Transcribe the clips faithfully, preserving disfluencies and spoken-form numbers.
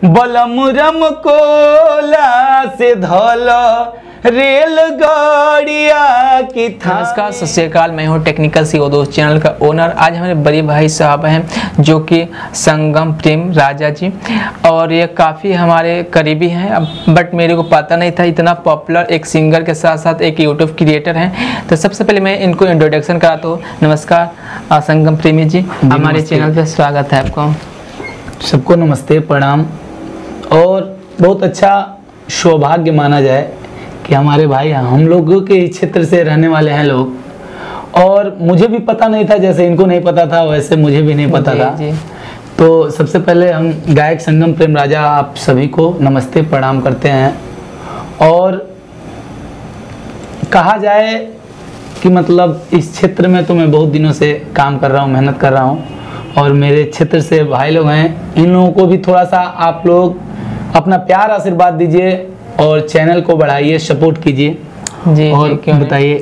बलमुरम Cola से धौला रेलगाड़िया की था। नमस्कार, सत श्री अकाल। मैं हूँ टेक्निकल सीओ दोस्त चैनल का ओनर। आज हमारे बड़े भाई साहब हैं जो कि संगम प्रेम राजा जी, और ये काफ़ी हमारे करीबी हैं। अब बट मेरे को पता नहीं था इतना पॉपुलर एक सिंगर के साथ साथ एक यूट्यूब क्रिएटर हैं। तो सबसे पहले मैं इनको इंट्रोडक्शन कराता हूँ। नमस्कार संगम प्रेमी जी, हमारे चैनल पर स्वागत है आपको। सबको नमस्ते, प्रणाम। और बहुत अच्छा सौभाग्य माना जाए कि हमारे भाई हम लोगों के क्षेत्र से रहने वाले हैं लोग, और मुझे भी पता नहीं था, जैसे इनको नहीं पता था वैसे मुझे भी नहीं पता जी, था जी। तो सबसे पहले हम गायक संगम प्रेम राजा आप सभी को नमस्ते प्रणाम करते हैं। और कहा जाए कि मतलब इस क्षेत्र में तो मैं बहुत दिनों से काम कर रहा हूँ, मेहनत कर रहा हूँ, और मेरे क्षेत्र से भाई लोग हैं, इन लोगों को भी थोड़ा सा आप लोग अपना प्यार आशीर्वाद दीजिए और चैनल को बढ़ाइए, सपोर्ट कीजिए। जी, और जी, क्यों बताइए।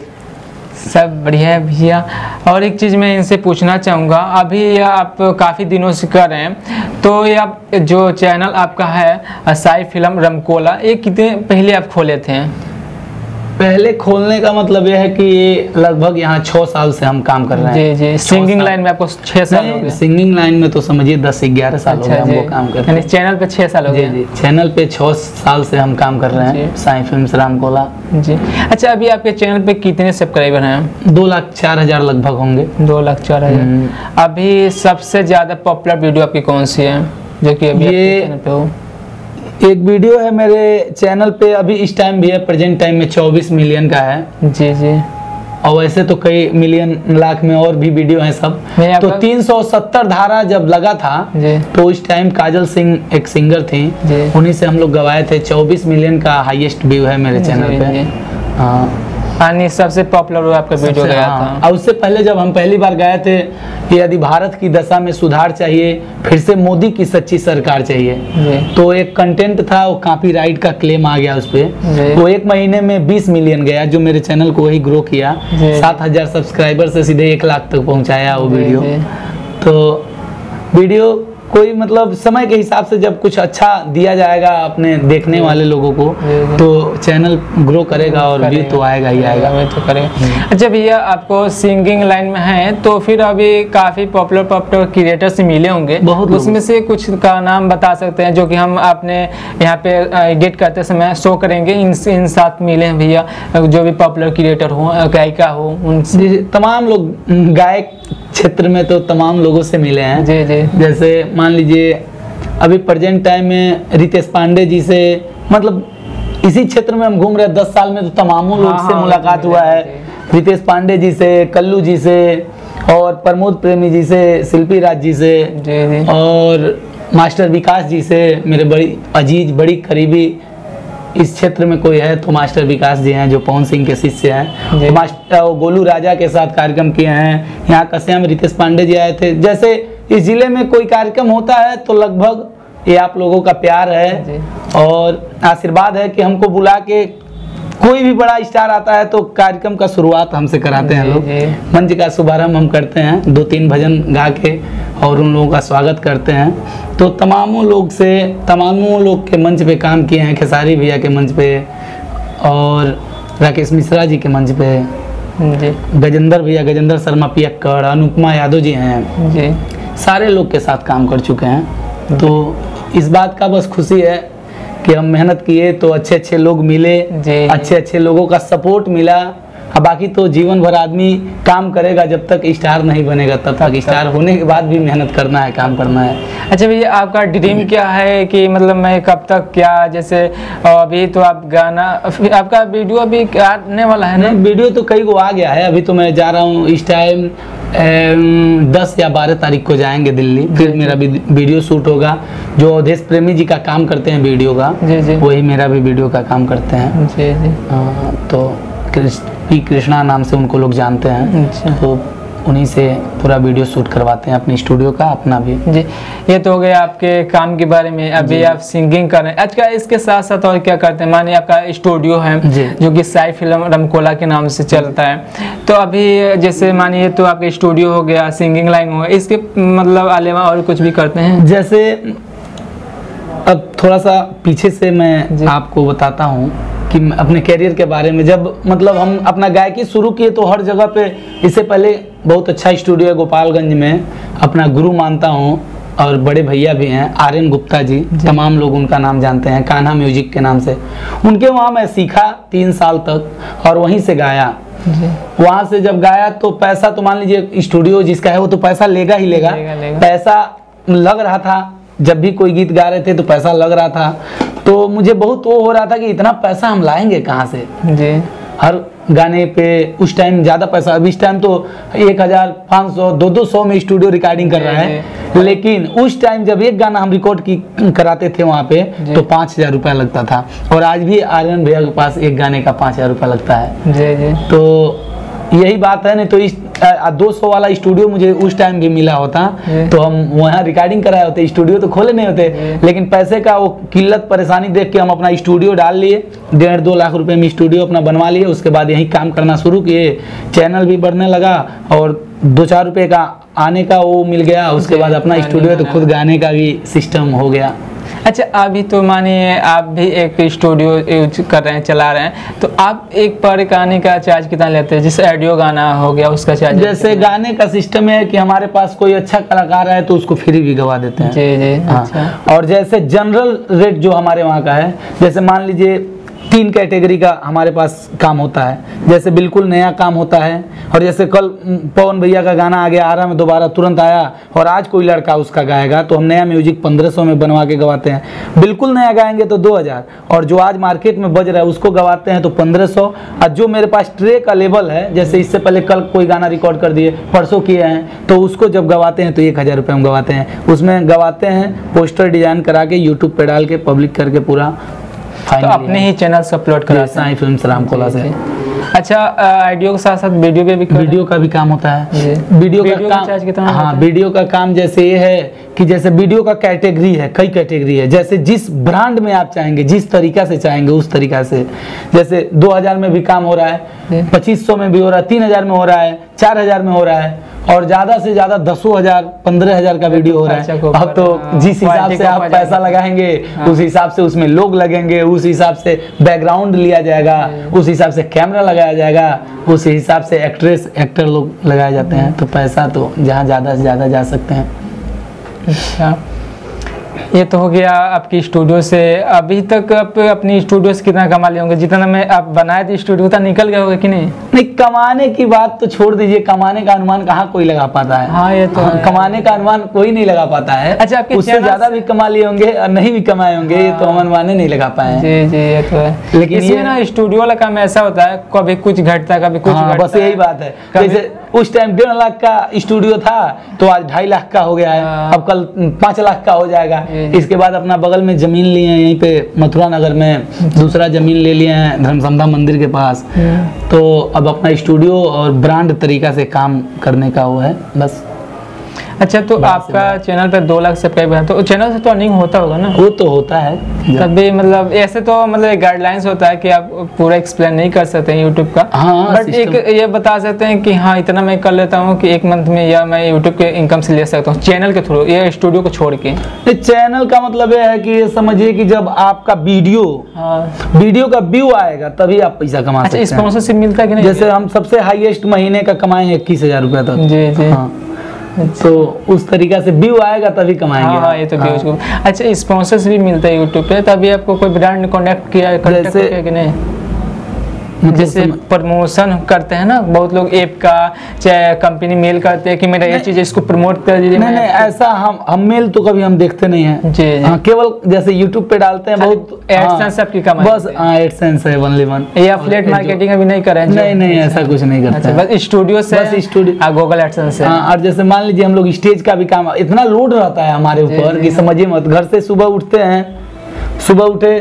सब बढ़िया है भैया। और एक चीज़ मैं इनसे पूछना चाहूँगा, अभी ये आप काफ़ी दिनों से कर रहे हैं, तो ये आप जो चैनल आपका है साई फिल्म रमकोला, ये कितने पहले आप खोले थे? पहले खोलने का मतलब यह है कि ये लगभग यहाँ छः साल से हम काम कर रहे हैं। जी जी। सिंगिंग लाइन में आपको छः साल हो गए? सिंगिंग लाइन में तो समझिए दस ग्यारह साल हो गए हमको काम करते हैं। चैनल पे छः साल हो गए? जी जी, चैनल पे छः साल से हम काम कर रहे हैं, साई फिल्म्स रामकोला जी। अच्छा, अभी आपके चैनल पे कितने सब्सक्राइबर हैं? दो लाख चार हजार लगभग होंगे। दो लाख चार हजार। अभी सबसे ज़्यादा पॉपुलर वीडियो आपकी कौन सी है जो कि अभी ये चैनल पे हो? एक वीडियो है मेरे चैनल पे, अभी इस टाइम भी है, प्रेजेंट टाइम में चौबीस मिलियन का है। जी जी। और वैसे तो कई मिलियन लाख में और भी वीडियो हैं सब। तो तीन सौ सत्तर धारा जब लगा था तो उस टाइम काजल सिंह एक सिंगर थी, उन्हीं से हम लोग गवाए थे। चौबीस मिलियन का हाईएस्ट व्यू है मेरे चैनल पे। हाँ, यानी सबसे पॉपुलर हुआ आपका वीडियो गया था। और उससे पहले जब हम पहली बार गए थे कि यदि भारत की दशा में सुधार चाहिए, फिर से मोदी की सच्ची सरकार चाहिए, तो एक कंटेंट था, वो कॉपीराइट का क्लेम आ गया उस पर। वो एक महीने में बीस मिलियन गया, जो मेरे चैनल को वही ग्रो किया। सात हजार सब्सक्राइबर से सीधे एक लाख तक पहुंचाया वो वीडियो। तो वीडियो कोई मतलब समय के हिसाब से जब कुछ अच्छा दिया जाएगा अपने देखने वाले लोगों को, तो चैनल ग्रो करेगा और व्यू तो आएगा ही आएगा। तो करेगा। अच्छा भैया, आपको सिंगिंग लाइन में है तो फिर अभी काफ़ी पॉपुलर पॉपुलर क्रिएटर से मिले होंगे, बहुत उसमें से कुछ का नाम बता सकते हैं जो कि हम आपने यहाँ पे एडिट करते समय शो करेंगे? इन इन साथ मिले हैं भैया जो भी पॉपुलर क्रिएटर हो, गायिका हो, उनसे? तमाम लोग गायक क्षेत्र में तो तमाम लोगों से मिले हैं। जी जी। जैसे मान लीजिए अभी प्रेजेंट टाइम में रितेश पांडे जी से, मतलब इसी क्षेत्र में हम घूम रहे हैं, दस साल में तो तमामों लोग हाँ, से हाँ, मुलाकात हुआ है। रितेश पांडे जी से, कल्लू जी से, और प्रमोद प्रेमी जी से, शिल्पी राज जी से, जी जी। और मास्टर विकास जी से, मेरे बड़ी अजीज बड़ी करीबी इस क्षेत्र में कोई है तो मास्टर विकास जी हैं जो पवन सिंह के शिष्य हैं। तो मास्टर गोलू राजा के साथ कार्यक्रम किए हैं। यहाँ कस्याम रितेश पांडे जी आए थे। जैसे इस जिले में कोई कार्यक्रम होता है तो लगभग ये आप लोगों का प्यार है और आशीर्वाद है कि हमको बुला के कोई भी बड़ा स्टार आता है तो कार्यक्रम का शुरुआत हमसे कराते हैं लोग। मंच का शुभारंभ हम करते हैं, दो तीन भजन गा के और उन लोगों का स्वागत करते हैं। तो तमामों लोग से तमामों लोग के मंच पे काम किए हैं, खेसारी भैया के मंच पे और राकेश मिश्रा जी के मंच पे, गजेंद्र भैया, गजेंद्र शर्मा पियक्कड़, अनुपमा यादव जी हैं जी, सारे लोग के साथ काम कर चुके हैं। तो इस बात का बस खुशी है कि हम मेहनत किए तो अच्छे अच्छे लोग मिले, अच्छे अच्छे लोगों का सपोर्ट मिला। अब बाकी तो जीवन भर आदमी काम करेगा, जब तक स्टार नहीं बनेगा तब तक स्टार होने के बाद भी मेहनत करना है, काम करना है। अच्छा भैया, आपका ड्रीम क्या है कि मतलब मैं कब तक, क्या जैसे अभी तो आप गाना, आपका वीडियो अभी आने वाला है ना? वीडियो तो कई को आ गया है, अभी तो मैं जा रहा हूँ इस टाइम दस या बारह तारीख को जाएंगे दिल्ली, फिर मेरा भी वीडियो शूट होगा। जो अवधेश प्रेमी जी का काम करते हैं वीडियो का, जी जी, वही मेरा भी वीडियो का काम करते हैं। जी जी। आ, तो पी कृष्णा नाम से उनको लोग जानते हैं। अच्छा। तो उन्हीं से पूरा वीडियो शूट करवाते हैं अपने स्टूडियो का, अपना भी। जी, ये तो हो गया आपके काम के बारे में। अभी आप सिंगिंग कर रहे हैं, अच्छा इसके साथ साथ और क्या करते हैं? माने आपका स्टूडियो है जो कि साई फिल्म रमकोला के नाम से चलता है, तो अभी जैसे मानिए तो आपका स्टूडियो हो गया, सिंगिंग लाइन हो गया, इसके मतलब अलावा और कुछ भी करते हैं? जैसे अब थोड़ा सा पीछे से मैं आपको बताता हूँ कि अपने कैरियर के बारे में। जब मतलब हम अपना गायकी शुरू किए तो हर जगह पे, इससे पहले बहुत अच्छा स्टूडियो है गोपालगंज में, अपना गुरु मानता हूँ और बड़े भैया भी हैं आर एन गुप्ता जी, जी, तमाम लोग उनका नाम जानते हैं कान्हा म्यूजिक के नाम से। उनके वहाँ मैं सीखा तीन साल तक और वहीं से गाया। वहाँ से जब गाया तो पैसा तो मान लीजिए स्टूडियो जिसका है वो तो पैसा लेगा ही लेगा, लेगा, लेगा। पैसा लग रहा था, जब भी कोई गीत गा रहे थे तो पैसा लग रहा था, तो मुझे बहुत वो हो रहा था कि इतना पैसा हम लाएंगे कहाँ से जी। हर गाने पे उस टाइम ज़्यादा पैसा, अब इस टाइम तो एक हज़ार पाँच सौ दो दो सौ में स्टूडियो रिकॉर्डिंग कर रहा है, लेकिन उस टाइम जब एक गाना हम रिकॉर्ड की कराते थे वहाँ पे तो पाँच हज़ार रुपया लगता था। और आज भी आर्यन भैया के पास एक गाने का पाँच हज़ार रुपया लगता है जी जी। तो यही बात है। नहीं तो इस दो सौ वाला स्टूडियो मुझे उस टाइम भी मिला होता तो हम वहाँ रिकॉर्डिंग कराए होते, स्टूडियो तो खोले नहीं होते, लेकिन पैसे का वो किल्लत परेशानी देख के हम अपना स्टूडियो डाल लिए, डेढ़ दो लाख रुपए में स्टूडियो अपना बनवा लिए। उसके बाद यही काम करना शुरू किए, चैनल भी बढ़ने लगा और दो चार रुपए का आने का वो मिल गया। उसके बाद अपना स्टूडियो तो खुद गाने का भी सिस्टम हो गया। अच्छा, अभी तो मानिए आप भी एक स्टूडियो यूज कर रहे हैं, चला रहे हैं, तो आप एक पर गाने का चार्ज कितना लेते हैं? जैसे ऑडियो गाना हो गया उसका चार्ज? जैसे गाने का सिस्टम है कि हमारे पास कोई अच्छा कलाकार है तो उसको फ्री भी गवा देते हैं जी जी। हाँ। अच्छा। और जैसे जनरल रेट जो हमारे वहाँ का है, जैसे मान लीजिए तीन कैटेगरी का हमारे पास काम होता है। जैसे बिल्कुल नया काम होता है, और जैसे कल पवन भैया का गाना आ गया आरा में दोबारा तुरंत आया और आज कोई लड़का उसका गाएगा तो हम नया म्यूजिक पंद्रह सौ में बनवा के गवाते हैं। बिल्कुल नया गाएंगे तो दो हज़ार, और जो आज मार्केट में बज रहा है उसको गवाते हैं तो पंद्रह सौ। और जो मेरे पास ट्रे का लेवल है, जैसे इससे पहले कल कोई गाना रिकॉर्ड कर दिए, परसों किए हैं, तो उसको जब गवाते हैं तो एक हज़ार रुपये में गवाते हैं। उसमें गवाते हैं पोस्टर डिजाइन करा के यूट्यूब पे डाल के पब्लिक करके पूरा तो अपने ही चैनल से अपलोड कराते हैं साई फिल्म्स रामकोला से। अच्छा, ऑडियो के साथ साथ वीडियो पे भी वीडियो का भी काम होता है। वीडियो का काम चार्ज कितना? हाँ, वीडियो का काम जैसे ये है कि जैसे वीडियो का कैटेगरी है, कई कैटेगरी है, जैसे जिस ब्रांड में आप चाहेंगे, जिस तरीका से चाहेंगे उस तरीका से। जैसे दो हज़ार में भी काम हो रहा है, पच्चीस सौ में भी हो रहा है, तीन हज़ार में हो रहा है, चार हज़ार में हो रहा है, और ज्यादा से ज्यादा दसों हजार पंद्रह हजार का वीडियो हो रहा है। अब तो जिस हिसाब से आप पैसा लगाएंगे उस हिसाब से उसमें लोग लगेंगे, उस हिसाब से बैकग्राउंड लिया जाएगा, उस हिसाब से कैमरा लगाया जाएगा, उस हिसाब से एक्ट्रेस एक्टर लोग लगाए जाते हैं। तो पैसा तो जहाँ ज्यादा से ज्यादा जा सकते हैं। अच्छा, ये तो हो गया आपकी स्टूडियो से। अभी तक आप अपनी स्टूडियो से कितना कमा लिए होंगे? जितना मैं आप बनाए थे स्टूडियो उतना निकल गया होगा कि नहीं? नहीं, कमाने की बात तो छोड़ दीजिए, कमाने का अनुमान कहाँ कोई लगा पाता है। हाँ, ये तो हाँ, कमाने का अनुमान कोई नहीं लगा पाता है। अच्छा, आपके उससे ज्यादा भी कमा लिए होंगे और नहीं भी कमाए होंगे, ये तो हम अनुमान नहीं लगा पाए। जी जी, ये तो है। लेकिन इसमें ना स्टूडियो वाला काम ऐसा होता है, कभी कुछ घटता कभी कुछ घटता। बस यही बात है। जैसे उस टाइम डेढ़ लाख का स्टूडियो था तो आज ढाई लाख का हो गया है, अब कल पाँच लाख का हो जाएगा। इसके बाद अपना बगल में जमीन लिए हैं, यहीं पे मथुरा नगर में दूसरा जमीन ले लिए हैं धर्मसंधा मंदिर के पास। तो अब अपना स्टूडियो और ब्रांड तरीका से काम करने का वो है बस। अच्छा, तो आपका चैनल पे दो लाख सब्सक्राइबर है, तो चैनल से तो अर्निंग होता होगा ना? वो तो होता है तभी, मतलब ऐसे तो मतलब गाइडलाइंस होता है कि आप पूरा एक्सप्लेन नहीं कर सकते हैं यूट्यूब का। हाँ, बट एक ये बता सकते हैं कि हाँ इतना मैं कर लेता हूँ कि एक मंथ में, या मैं यूट्यूब के इनकम से ले सकता हूँ चैनल के थ्रू, ये स्टूडियो को छोड़ के। चैनल का मतलब ये है कि समझिए कि जब आपका वीडियो हाँ वीडियो का व्यू आएगा तभी आप पैसा कमा सकते हैं। अच्छा, स्पॉन्सरशिप मिलता है कि नहीं? जैसे हम सबसे हाईएस्ट महीने का कमाए हैं इक्कीस हजार रुपया तक। जी जी। हाँ, तो उस तरीका से व्यू आएगा तभी कमाएंगे। हाँ, ये तो व्यूज को। अच्छा, स्पॉन्सर्स भी मिलता है यूट्यूब पे, तभी आपको कोई ब्रांड कॉन्टेक्ट किया कॉन्टेक्ट किया कि नहीं? जैसे प्रमोशन करते हैं ना बहुत लोग ऐप का, चाहे कंपनी मेल करते हैं कि मेरा ये चीज इसको प्रमोट कर दीजिए। नहीं नहीं, ऐसा हम हम मेल तो कभी हम देखते नहीं हैं। जी जी। हाँ, केवल जैसे यूट्यूब पे डालते हैं बहुत एडसेंस आपकी कमाई बस। हाँ, एडसेंस है ओनली वन। ये एफिलिएट मार्केटिंग अभी नहीं कर रहे हैं? नहीं नहीं, ऐसा कुछ नहीं करते हैं, बस स्टूडियो से, बस स्टूडियो गूगल एडसेंस से। और जैसे मान लीजिए हम लोग स्टेज का भी काम, इतना लोड रहता है हमारे ऊपर कि समझिए मत। घर से सुबह उठते हैं, सुबह उठे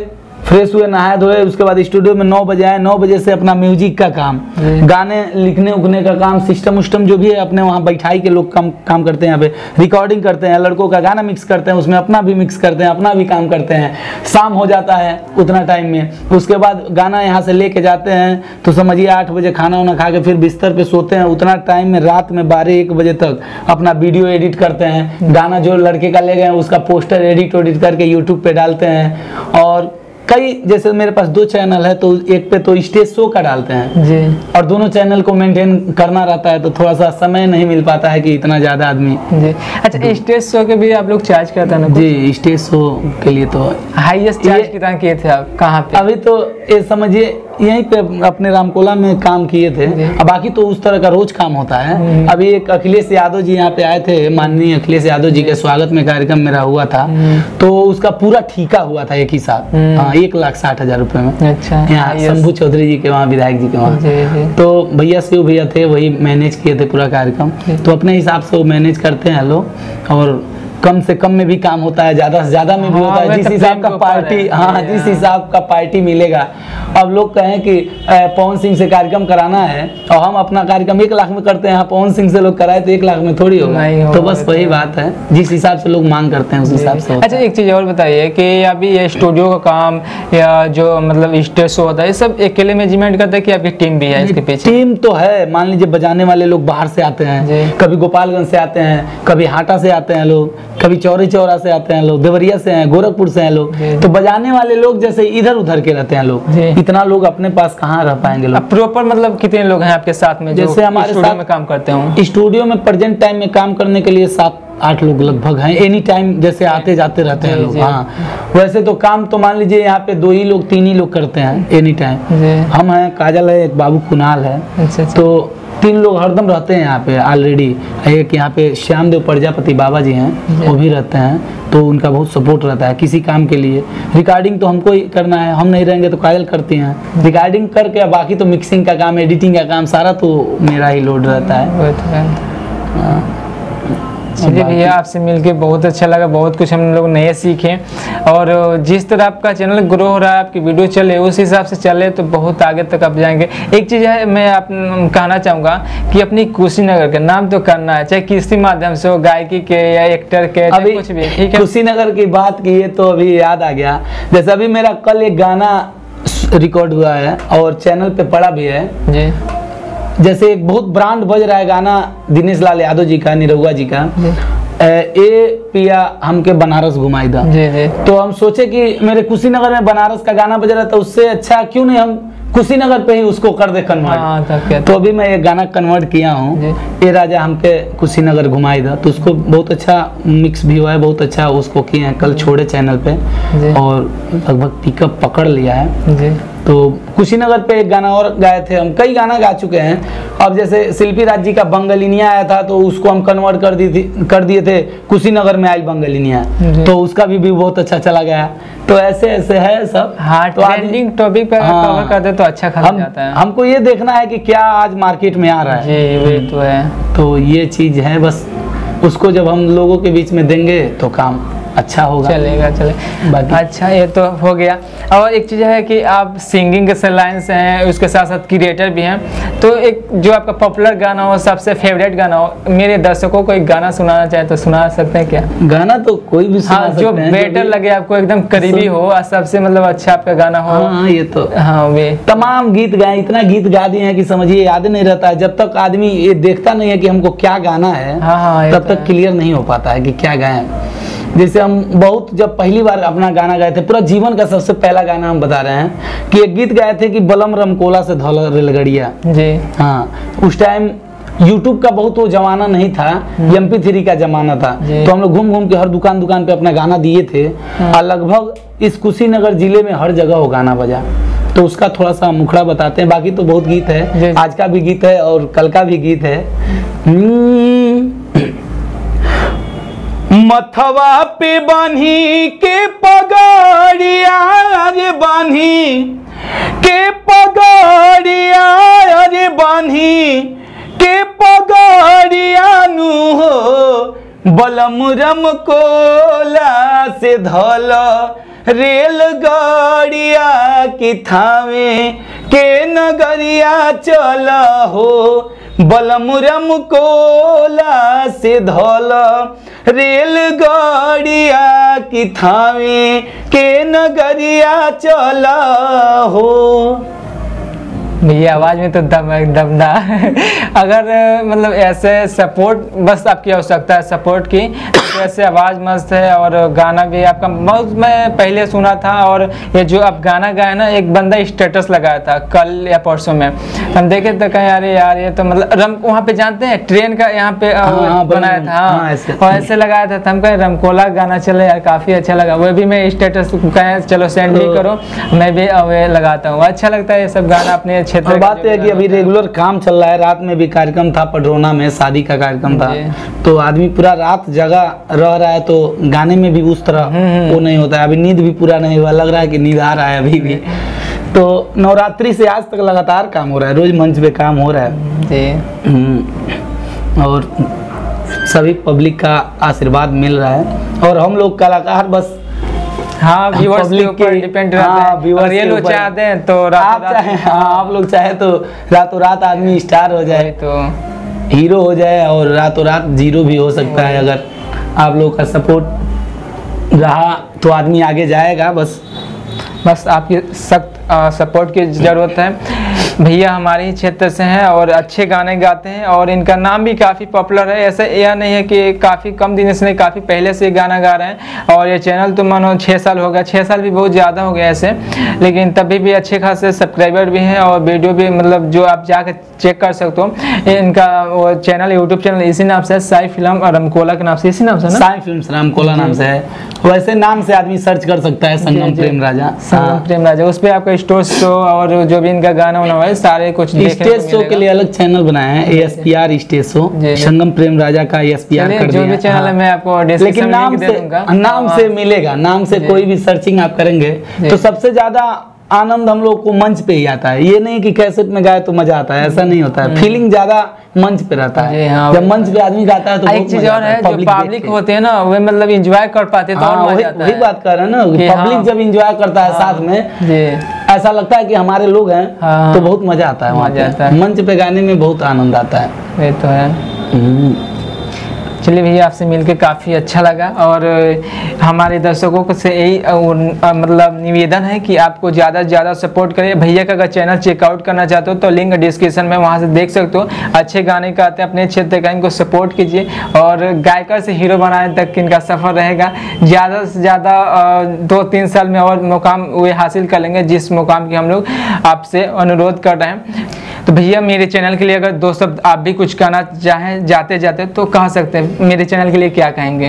फ्रेश हुए, नहाए धोए, उसके बाद स्टूडियो में नौ बजे आए, नौ बजे से अपना म्यूजिक का काम, गाने लिखने उखने का काम, सिस्टम उस्टम जो भी है अपने वहाँ बैठाई के लोग काम काम करते हैं, यहाँ पे रिकॉर्डिंग करते हैं, लड़कों का गाना मिक्स करते हैं, उसमें अपना भी मिक्स करते हैं, अपना भी काम करते हैं। शाम हो जाता है उतना टाइम में, उसके बाद गाना यहाँ से लेके जाते हैं तो समझिए आठ बजे खाना वाना खा के फिर बिस्तर पे सोते हैं। उतना टाइम में रात में बारह एक बजे तक अपना वीडियो एडिट करते हैं, गाना जो लड़के का ले गए उसका पोस्टर एडिट एडिट करके यूट्यूब पे डालते हैं। और कई, जैसे मेरे पास दो चैनल है तो एक पे तो स्टेज शो का डालते हैं जी, और दोनों चैनल को मेंटेन करना रहता है तो थोड़ा सा समय नहीं मिल पाता है कि इतना ज़्यादा आदमी जी। अच्छा, स्टेज शो के भी आप लोग चार्ज करते हैं ना? जी, स्टेज शो के लिए तो हाईएस्ट चार्ज कितना किए थे आप, कहाँ पे? अभी तो ये समझिए यहीं पे अपने रामकोला में काम किए थे, अब बाकी तो उस तरह का रोज काम होता है। अभी एक अखिलेश यादव जी यहाँ पे आए थे, माननीय अखिलेश यादव जी के स्वागत में कार्यक्रम मेरा हुआ था, तो उसका पूरा ठीका हुआ था एक ही साथ, हाँ, एक लाख साठ हजार रुपए में। अच्छा, यहाँ शंभू चौधरी जी के वहाँ, विधायक जी के वहाँ, तो भैया शिव भैया थे, वही मैनेज किए थे पूरा कार्यक्रम। तो अपने हिसाब से वो मैनेज करते हैं लोग, और कम से कम में भी काम होता है, ज्यादा से ज्यादा में भी होता है, जिस हिसाब का पार्टी, हाँ, जिस हिसाब का पार्टी मिलेगा। अब लोग कहें कि पवन सिंह से कार्यक्रम कराना है और हम अपना कार्यक्रम एक लाख में करते हैं, पवन सिंह से लोग कराए तो एक लाख में थोड़ी होगा, तो बस वही बात है, जिस हिसाब से लोग मांग करते हैं उस हिसाब से। अच्छा, एक चीज और बताइए कि अभी ये स्टूडियो का काम या जो मतलब स्टेज शो होता है, ये सब अकेले मैनेजमेंट करते हैं कि आपकी टीम भी है इसके पीछे? टीम तो है, मान लीजिए बजाने वाले लोग बाहर से आते हैं, कभी गोपालगंज से आते हैं, कभी हाटा से आते हैं लोग, कभी चौरी चौरा से आते हैं लोग, देवरिया से हैं, गोरखपुर से हैं लोग, तो बजाने वाले लोग जैसे इधर उधर के रहते हैं लोग, इतना लोग अपने पास कहाँ रह पाएंगे लोग। प्रॉपर मतलब कितने लोग हैं आपके साथ में जो जैसे हमारे स्टूडियो में काम करते हो? स्टूडियो में प्रेजेंट टाइम में काम करने के लिए सात आठ लोग लगभग हैं, एनी टाइम जैसे आते जाते रहते हैं लोग। हाँ, वैसे तो काम तो मान लीजिए यहाँ पे दो ही लोग तीन ही लोग करते हैं एनी टाइम। हम हैं, काजल है, एक बाबू कुणाल है, तो तीन लोग हरदम रहते हैं यहाँ पे ऑलरेडी। एक यहाँ पे श्याम देव प्रजापति बाबा जी हैं, वो भी रहते हैं, तो उनका बहुत सपोर्ट रहता है किसी काम के लिए। रिकॉर्डिंग तो हमको ही करना है, हम नहीं रहेंगे तो काजल करती हैं रिकॉर्डिंग करके, बाकी तो मिक्सिंग का काम, एडिटिंग का काम सारा तो मेरा ही लोड रहता है। चलिए भैया, आपसे मिलके बहुत अच्छा लगा, बहुत कुछ हम लोग नए सीखे, और जिस तरह आपका चैनल ग्रो हो रहा है, आपकी वीडियो चले उस हिसाब से चले तो बहुत आगे तक आप जाएंगे। एक चीज़ है, मैं आप कहना चाहूँगा कि अपनी कुशीनगर के नाम तो करना है, चाहे किसी माध्यम से हो, गायकी के या एक्टर के, अभी कुछ भी, ठीक है। कुशीनगर की बात की है तो अभी याद आ गया, जैसे अभी मेरा कल एक गाना रिकॉर्ड हुआ है और चैनल पे पड़ा भी है जी। जैसे एक बहुत ब्रांड बज रहा है गाना दिनेश लाल यादव जी का, निरहुआ जी का, ए पिया हमके बनारस घुमाई दा। तो हम सोचे कि मेरे कुशीनगर में बनारस का गाना बज रहा था, उससे अच्छा क्यों नहीं हम कुशीनगर पे ही उसको कर दे कन्वर्ट। हाँ, तो अभी मैं ये गाना कन्वर्ट किया हूँ, ए राजा हमके कुशीनगर घुमाई दा, तो उसको बहुत अच्छा मिक्स भी हुआ है, बहुत अच्छा उसको किए हैं, कल छोड़े चैनल पे और लगभग पिकअप पकड़ लिया है जी। तो कुशीनगर पे एक गाना और गाए थे हम, कई गाना गा चुके हैं। अब जैसे शिल्पी राज जी का बंगलिनिया आया था तो उसको हम कन्वर्ट कर दी थी कर दिए थे कुशीनगर में आयल बंगलिनिया, तो उसका भी, भी बहुत अच्छा चला गया। तो ऐसे ऐसे है सब। हाँ, तो ट्रेंडिंग टॉपिक पे हाँ, कवर कर दे तो अच्छा खासा हम, जाता है। हमको ये देखना है कि क्या आज मार्केट में आ रहा है जी, वही तो है। तो ये चीज है, बस उसको जब हम लोगों के बीच में देंगे तो काम अच्छा होगा, चलेगा चले। अच्छा, ये तो हो गया। और एक चीज़ है कि आप सिंगिंग के लाइन से हैं, उसके साथ साथ क्रिएटर भी हैं, तो एक जो आपका पॉपुलर गाना हो, सबसे फेवरेट गाना हो, मेरे दर्शकों को एक गाना सुनाना चाहे तो सुना सकते हैं क्या? गाना तो कोई भी सुना हाँ, सकते जो हैं, बेटर लगे आपको, एकदम करीबी हो और सबसे मतलब अच्छा आपका गाना हो। हाँ, ये तो हाँ, वे तमाम गीत गाए, इतना गीत गा दिए हैं कि समझिए याद नहीं रहता है। जब तक आदमी ये देखता नहीं है कि हमको क्या गाना है, हाँ, हाँ, तब तक क्लियर नहीं हो पाता है कि क्या गाएं। जैसे हम बहुत जब पहली बार अपना गाना गाए थे, पूरा जीवन का सबसे पहला गाना हम बता रहे हैं कि एक गीत गाए थे कि बलम रमकोला से धौला रेलगड़िया जी। हाँ, उस टाइम यूट्यूब का बहुत वो जमाना नहीं था, एम पी थ्री का जमाना था, तो हम लोग घूम घूम के हर दुकान दुकान पे अपना गाना दिए थे और लगभग इस कुशीनगर जिले में हर जगह वो गाना बजा। तो उसका थोड़ा सा मुखड़ा बताते हैं, बाकी तो बहुत गीत है, आज का भी गीत है और कल का भी गीत है। मथवा पे बांधी के पगड़िया रे, बांधी के पगड़िया रे, बांधी के पगड़िया नु हो बलमुरम कोला से धल रेलगाड़िया की थावे के नगरिया चल हो, बलमुरम कोला से धल रेलगाड़िया की थावे के नगरिया चल हो। भैया आवाज़ में तो दम दमदार अगर मतलब ऐसे सपोर्ट बस आपकी आवश्यकता है सपोर्ट की, तो ऐसे आवाज़ मस्त है और गाना भी आपका बहुत मैं पहले सुना था। और ये जो आप गाना गाए ना, एक बंदा स्टेटस लगाया था कल या परसों में, हम देखे तो कहीं अरे यार ये तो मतलब रम वहाँ पे जानते हैं ट्रेन का यहाँ पे हाँ, बनाया था हाँ, ऐसे। और ऐसे लगाया था, हम कहें रमकोला गाना चले यार, काफ़ी अच्छा लगा। वो भी मैं स्टेटस कहें चलो सेंड भी करो, मैं भी वे लगाता हूँ, अच्छा लगता है ये सब गाना अपने क्षेत्र। और बात है कि अभी रेगुलर काम चल रहा है, रात में भी कार्यक्रम था पडरौना में, शादी का कार्यक्रम था, तो आदमी पूरा रात जगह रह रहा है, तो गाने में भी उस तरह वो नहीं होता है। अभी नींद भी पूरा नहीं हुआ, लग रहा है कि नींद आ रहा है अभी भी। तो नवरात्रि से आज तक लगातार काम हो रहा है, रोज मंच पे काम हो रहा है जी। और सभी पब्लिक का आशीर्वाद मिल रहा है, और हम लोग कलाकार बस हाँ व्यूअर्स के ऊपर डिपेंड रहते हैं, और ये लोग चाहते हैं तो आप चाहे हाँ आप लोग चाहे तो रातों रात आदमी स्टार हो जाए, तो हीरो हो जाए, और रातों रात जीरो भी हो सकता है। अगर आप लोग का सपोर्ट रहा तो आदमी आगे जाएगा। बस बस आपकी सख्त सपोर्ट की ज़रूरत है। भैया हमारे ही क्षेत्र से हैं और अच्छे गाने गाते हैं, और इनका नाम भी काफ़ी पॉपुलर है। ऐसा यह नहीं है कि काफ़ी कम दिन से, काफ़ी पहले से गाना गा रहे हैं, और ये चैनल तो मानो छः साल हो गया, छः साल भी बहुत ज़्यादा हो गया ऐसे, लेकिन तभी भी अच्छे खासे सब्सक्राइबर भी हैं, और वीडियो भी मतलब जो आप जाकर चेक कर सकते हो। इनका वो चैनल यूट्यूब चैनल इसी नाम से है, साई फिल्म रमकोला के नाम से, इसी नाम से ना, साई फिल्म रामकोला नाम से है। वैसे नाम से आदमी सर्च कर सकता है, संगम प्रेम राजा, संगम प्रेम राजा। उस पर आपका स्टोर शो और जो भी इनका गाना होना है सारे कुछ स्टेज शो के लिए अलग चैनल बनाए हैं, S P R stage show, Sangam Prem Raja का एस पी आर कर दिया। जो भी चैनल है मैं आपको लेकिन नाम से नाम से मिलेगा, नाम से कोई भी सर्चिंग आप करेंगे तो सबसे ज्यादा आनंद हम लोग को मंच पे ही आता है। ये नहीं कि कैसेट में गाए तो मजा आता है, ऐसा नहीं होता है। फीलिंग ज्यादा मंच पे रहता है। हाँ, जब मंच पे आदमी गाता है तो एक चीज और है, जो पब्लिक होते हैं ना वे मतलब एंजॉय कर पाते तो और मजा आता है। वही बात कर रहे हैं ना, पब्लिक जब एंजॉय करता है साथ में, ऐसा लगता है कि हमारे लोग हैं, तो बहुत मजा आता है। वहाँ मंच पे गाने में बहुत आनंद आता है। ये तो है। चलिए भैया आपसे मिलकर काफ़ी अच्छा लगा, और हमारे दर्शकों से यही मतलब निवेदन है कि आपको ज़्यादा से ज़्यादा सपोर्ट करें। भैया का अगर चैनल चेकआउट करना चाहते हो तो लिंक डिस्क्रिप्शन में, वहाँ से देख सकते हो। अच्छे गाने गाते हैं, अपने क्षेत्र का, इनको सपोर्ट कीजिए, और गायकर से हीरो बनाने तक इनका सफ़र रहेगा। ज़्यादा से ज़्यादा दो तीन साल में और मुकाम वे हासिल कर लेंगे, जिस मुकाम की हम लोग आपसे अनुरोध कर रहे हैं। तो भैया मेरे चैनल के लिए अगर दो शब्द आप भी कुछ कहना चाहें जाते जाते तो कह सकते हैं, मेरे चैनल के लिए क्या कहेंगे?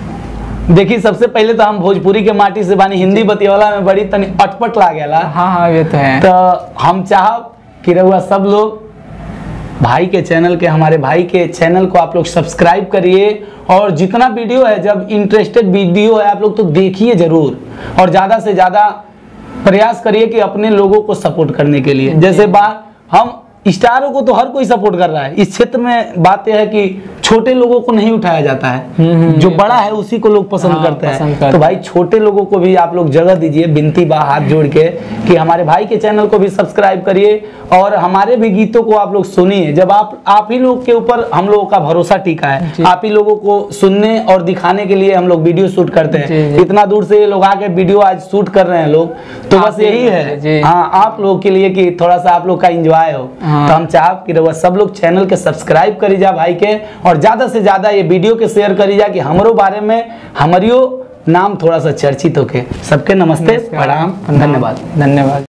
देखिए सबसे पहले तो हम भोजपुरी के माटी से बानी, हिंदी बतियाला में बड़ी तनी अटपट लागेला। हाँ हाँ ये तो है। तो हम चाहब कि रहुआ सब लोग भाई के चैनल के, हमारे भाई के चैनल को आप लोग सब्सक्राइब करिए, और जितना वीडियो है, जब इंटरेस्टेड वीडियो है आप लोग तो देखिए जरूर, और ज़्यादा से ज़्यादा प्रयास करिए कि अपने लोगों को सपोर्ट करने के लिए। जैसे बात हम स्टारों को तो हर कोई सपोर्ट कर रहा है, इस क्षेत्र में बात यह है कि छोटे लोगों को नहीं उठाया जाता है, जो बड़ा है उसी को लोग पसंद हाँ, करते हैं। करते। तो भाई छोटे लोगों को भी आप लोग जगह दीजिए, बिनती बा हाथ जोड़ के कि हमारे भाई के चैनल को भी सब्सक्राइब करिए, और हमारे भी गीतों को आप लोग सुनिए। जब आप आप ही लोग के ऊपर हम लोगों का भरोसा टिका है, आप ही लोगों को सुनने और दिखाने के लिए हम लोग वीडियो शूट करते हैं। इतना दूर से लोग आके वीडियो आज शूट कर रहे हैं लोग, तो बस यही है हाँ आप लोग के लिए कि थोड़ा सा आप लोग का इंजॉय हो। तो हम चाहब कि सब लोग चैनल के सब्सक्राइब करी जा भाई के, और ज्यादा से ज्यादा ये वीडियो के शेयर करी जा कि हमारो बारे में हमारियो नाम थोड़ा सा चर्चित होके। सबके नमस्ते, प्रणाम, धन्यवाद। धन्यवाद।